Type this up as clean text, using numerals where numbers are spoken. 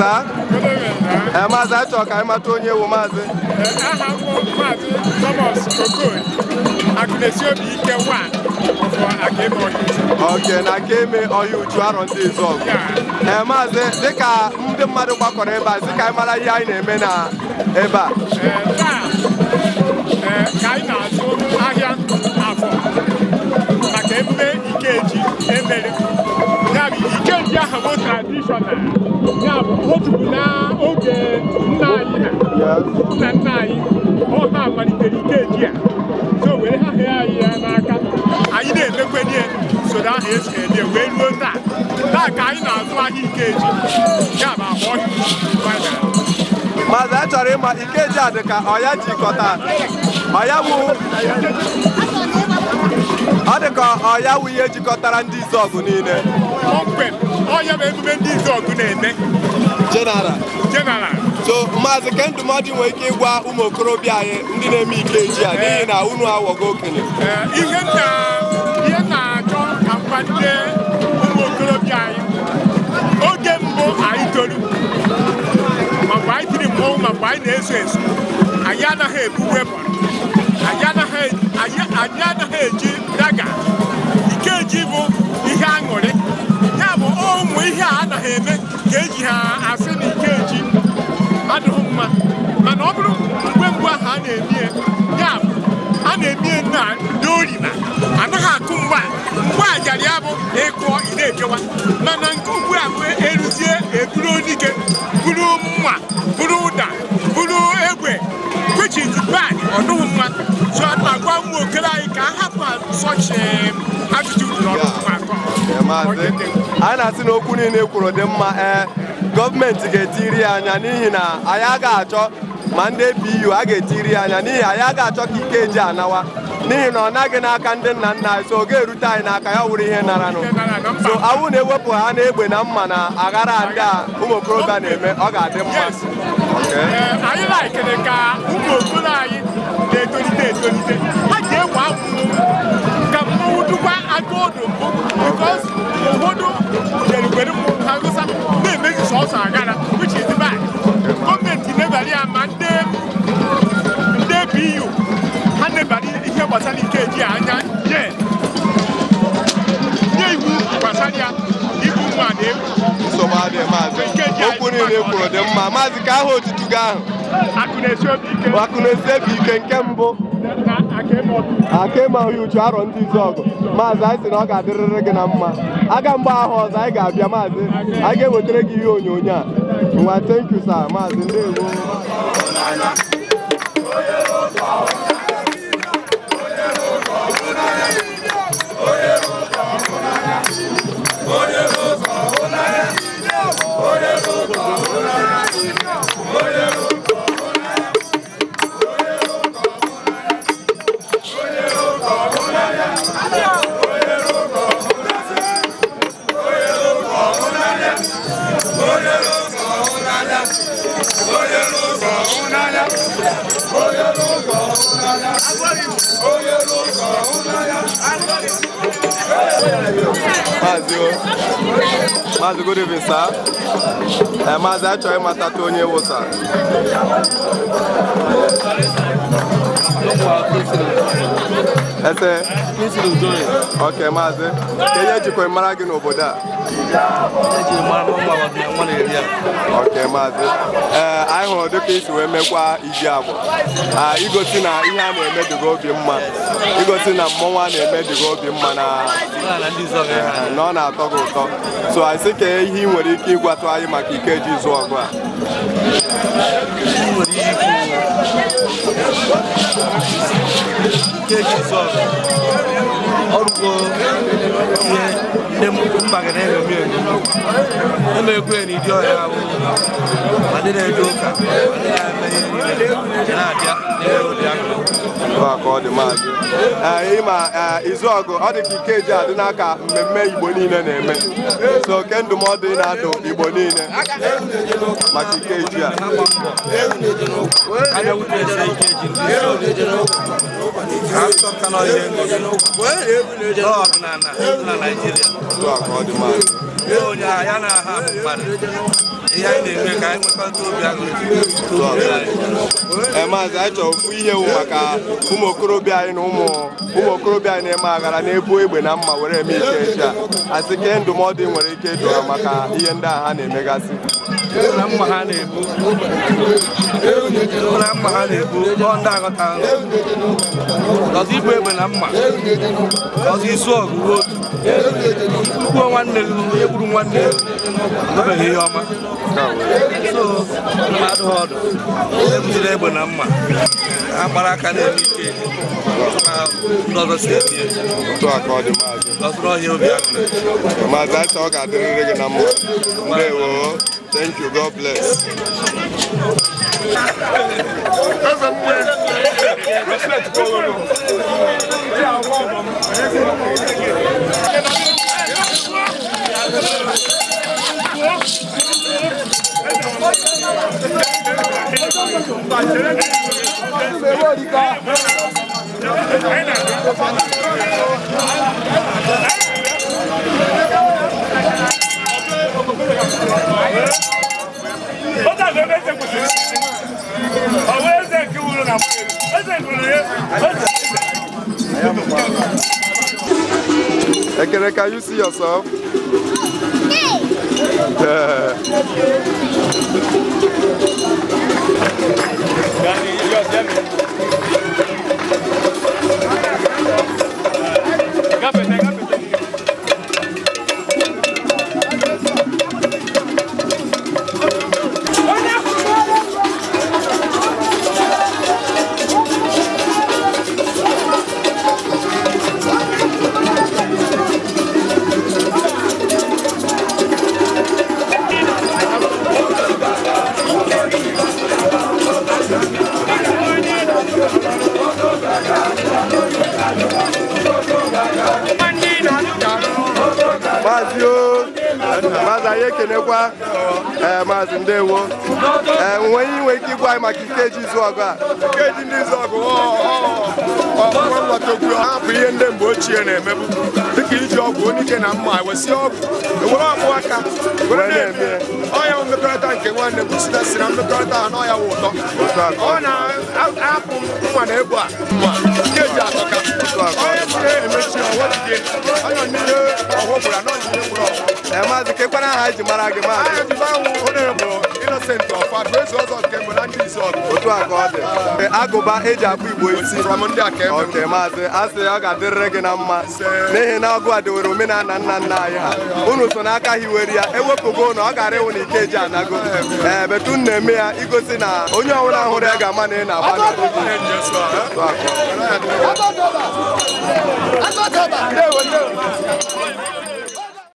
sir. Maazị achọ ka anyị mata onye wu maazị. Aha m maazị Thomas Okon. Arondizuogu ike wa for Akeme Oyu. Okay, na Akeme Oyu ju Arondizuogu. Maazị dịka ndị mmadụ gbakọrọ ebe a, sị ka anyị mara ihe anyị na-eme na ebe a. Ka anyị na-azụ ahịa afọ maka emume Ikeji emere. Ya bụ Ikeji ahụ bụ traditional. Ya bụ otu na oge nna anyị na nna anyị ọ na-amalitere Ikeji a. So were ha anyị ya n'aka. Anyị na-emekwe ihe usoro ahụ esi eme wee ruo taa. Taa ka anyị na-azụ ahịa Ikeji. Ya bụ ahụ ọhịa. Maazị achọrọ ịma Ikeji a dị ka ọya jikọta ọya wu ọ dị ka ọya wu ihe jikọtara ndị Izuogu niile. Kpọmkwem ọya bụ emume ndị Izuogu na-eme. General. So maazị ke ndụmọdụ nwere ike ịgwa ụmụ okorobịa anyị ndị na-eme Ikeji a n'ihi na unu aghọgo okenye. Ihe na-achọ ka mkpalite ụmụ okorobịa anyị oge mbụ anyị toru ma mgbe anyị tiri mmọnwụ ma mgbe anyị na-eso eso anyị anaghị ebu wepọn anyị anaghị eji daga. Ikeji bụ ihe aṅụrị ya bụ ụmụ ihe a anaghị eme ka eji ha asị na Ikeji adịghị mma mana ọ bụrụ mgbe ahụ a na-eme ya bụ a na-eme na n'orima anaghị akụ mgbe ajara ya bụ ịkụọ ị na-ekewa mana nke ugbu a bụ eruzie eburu onike buru mma buru ụda buru egbe kwechiji bag ọdụghị mma so a na-agwa ụmụ okere anyị ka a hapụ sọchi ajụjụ n'ọrụ anyị na-asị na okwu niile kwuru dị mma. Gọọmenti ga-etiri ya anya n'ihi na anyị agaghị achọ ma ndị APU a ga-etiri ya anya n'ihi anyị agaghị achọ ka Ikeji anawa n'ihi na ọ naghị n'aka ndị nna nna anyị so ọ ga-erute anyị n'aka ya wuru ihe naranụ. So awụ na-ewepụ ha na egbe na mma na aghara ndị a ụmụ okorobịa na-eme ọ ga-adị mma. Anyị laikere ka ụmụ okorobịa anyị na-etolite ha ga-egwu akwụkwọ ka mmọnwụ dukwa aka ọdụ mbụ because ụfọdụ jerigwere ha gụsa na-emezi sọsọ agara which is bad. Gọọmenti nebara ya ma ndị APU ha nebara ihe gbasara Ikeji anya nye iwu gbasara ya ibu nwa na egwu nsogbu adịghị maazị. Okwu niile kwuru dị mma maazị ka aha otutu gị ahụ. Arondizuogu ike nke mbụ Akeme Oyu ju Arondizuogu. Maazị anyị sị na ọ ga-adịrịrị gị na mma. Aga mgbe ahụ ọzọ anyị ga-abịa maazị anyị ga-ewetara gị ihe onyonyo a. Nwa thank you sir maazị ndewo. Maazị good evening sir. Maazị achọghị ịmatata onye wụ sir. Ese okay maazị ka ihe ejikwa mara gị n'obodo a. Okay maazị anyị hụrụ dịka isi wee mekwa iji agba igosi na ihe a na-eme dịga obi mma igosi na mmọnwụ a na-eme dịga obi mma na ọ na-atọ gị ụtọ so anyị sị ka ihe ị nwere ike ịgwatụ anyị maka Ikeji Izuogu a. Ikeji Izuogu ọrụgo ihe ndị mba ga na-eme emekwe n'ịdị ọhịa ahụ ma ndị na-eje ụka na-abịa ka ọ dị maazị ịma Izuogu ọ dị ka Ikeji a dị n'aka mmemme Igbo niile na-eme so ke ndụmọdụ ị na-adụ Igbo niile maka Ikeji a na Nigeria. onye ya na ha mmadụ ihe anyị na-eme ka anyị nwekọta obi aṅụrị. Maazị, anyị chọrọ ofu ihe wụ maka ụmụ okorobịa anyị na ụmụ okorobịa anyị na-eme aghara na-ebu egbe na mma were eme Ikeji a. Asị ka ndụmọdụ nwere ike ịdụ ha maka ihe ndị a ha na-emegasị. Na mma ha na-ebu ọ ndị aghọta ọzọ ibu egbe na mma ọzọ isu ọgụ ruo otu gbuo nwanne gị onye gburu nwanne emebeghị ihe ọma. So mmadụ ọdụ ebuziri egbe na mma ha gbara aka na-eme Ikeji na ndị ọzọ si eme otu a ka ọ dị maazị. ọzụrụ ọhịa obi aṅụrị. Maazị, anyị chọrọ ọ ga-adịrịrị gị na mma. Ndewo. Thank you. God bless. Ekere, can you see yourself? Maazị, anyị ekenekwa Maazị ndewo. Nwe inwe ike ịgwa anyị maka Ikeji izu ọgụ a? Ikeji ndị izu ọgụ ọgwụgwọ ha bụ ihe ndị mgbe ochie na-emebu dịka iji ọgwụ onye ike na mma wesị ọgwụ ewere ọgwụ aka were na-eme ọya mmekọrịta nke nwanne bụ sitesi na mmekọrịta ha n'ọya wụ ụtọ. Ọ na-apụ nwa na ebu a Ikeji atọka onye si emechi ọwọdide onye n'ihe ọhụbụrụ anọ n'ihe gburu ọgwụ. Maazị, kekwana aha ji mara gị maazị? Aha ji gbanwụ onye bụ Innocent ọfa bụ eze ọzọ nke mbụ na ndị izu ọgụ. Otu a ka ọ dị. Agụba eji akpụ Igbo isi. Ndị a ka eme. Oke maazị, asị ọ ga-adịrịrị gị na mma n'ihi na ọgụ a dịwere omenala nna nna anyị ha. Unu so n'aka hiwere ya ewepụgo na ọ gara ịwụ na Ikeji anago. Betu na-eme ya igosi na onye ọbụla hụrụ ya ga-ama na ị na-agba